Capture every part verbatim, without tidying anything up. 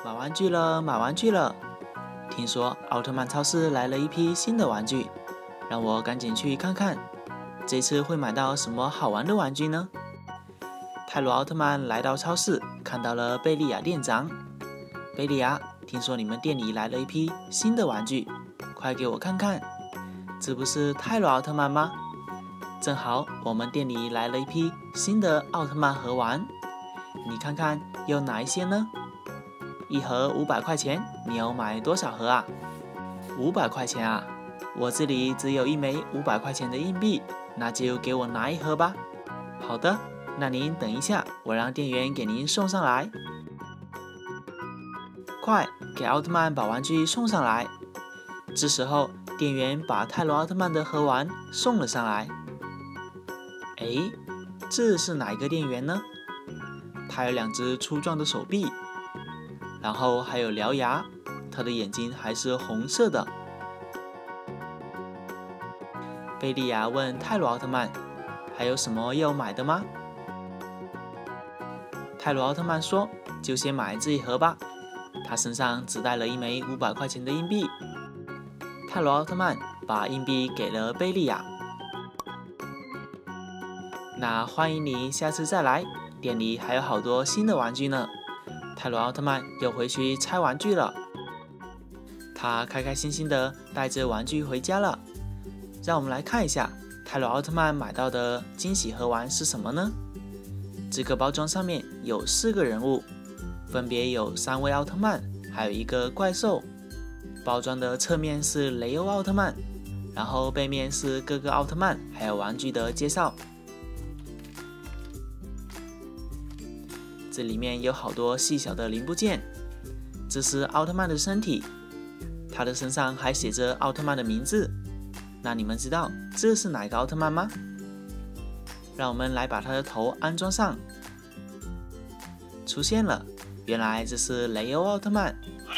买玩具了，买玩具了！听说奥特曼超市来了一批新的玩具，让我赶紧去看看，这次会买到什么好玩的玩具呢？泰罗奥特曼来到超市，看到了贝利亚店长。贝利亚，听说你们店里来了一批新的玩具，快给我看看，这不是泰罗奥特曼吗？正好我们店里来了一批新的奥特曼盒玩，你看看有哪一些呢？一盒五百块钱，你要买多少盒啊？五百块钱啊，我这里只有一枚五百块钱的硬币，那就给我拿一盒吧。好的，那您等一下，我让店员给您送上来。快，给奥特曼把玩具送上来。这时候，店员把泰罗奥特曼的盒玩送了上来。哎，这是哪一个店员呢？他有两只粗壮的手臂，然后还有獠牙，他的眼睛还是红色的。贝利亚问泰罗奥特曼：“还有什么要买的吗？”泰罗奥特曼说：“就先买这一盒吧。”他身上只带了一枚五百块钱的硬币。泰罗奥特曼把硬币给了贝利亚。那欢迎你下次再来，店里还有好多新的玩具呢。泰罗奥特曼又回去拆玩具了，他开开心心的带着玩具回家了。让我们来看一下泰罗奥特曼买到的惊喜盒玩是什么呢？这个包装上面有四个人物，分别有三位奥特曼，还有一个怪兽。包装的侧面是雷欧奥特曼，然后背面是各个奥特曼还有玩具的介绍。这里面有好多细小的零部件，这是奥特曼的身体，他的身上还写着奥特曼的名字。那你们知道这是哪个奥特曼吗？让我们来把他的头安装上。出现了，原来这是雷欧奥特曼。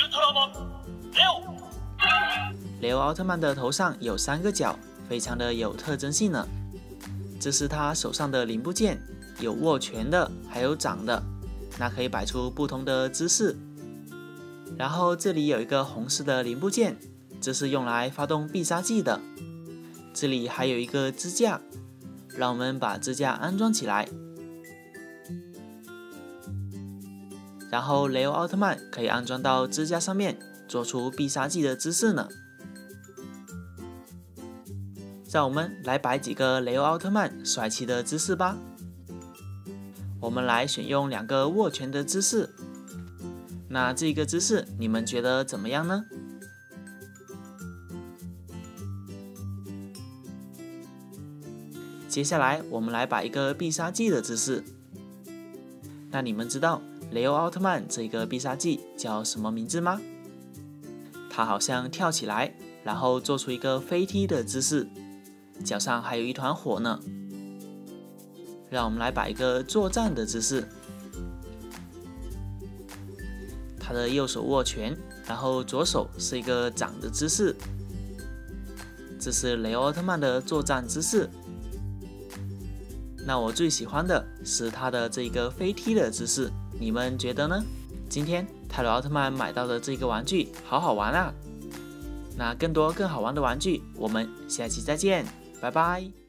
雷欧奥特曼的头上有三个角，非常的有特征性呢。这是他手上的零部件，有握拳的，还有掌的。那可以摆出不同的姿势。然后这里有一个红色的零部件，这是用来发动必杀技的。这里还有一个支架，让我们把支架安装起来。然后雷欧奥特曼可以安装到支架上面，做出必杀技的姿势呢。让我们来摆几个雷欧奥特曼帅气的姿势吧。我们来选用两个握拳的姿势，那这个姿势你们觉得怎么样呢？接下来我们来摆一个必杀技的姿势。那你们知道雷欧奥特曼这个必杀技叫什么名字吗？他好像跳起来，然后做出一个飞踢的姿势，脚上还有一团火呢。让我们来摆一个作战的姿势，他的右手握拳，然后左手是一个掌的姿势，这是雷欧奥特曼的作战姿势。那我最喜欢的是他的这个飞踢的姿势，你们觉得呢？今天泰罗奥特曼买到的这个玩具好好玩啊！那更多更好玩的玩具，我们下期再见，拜拜。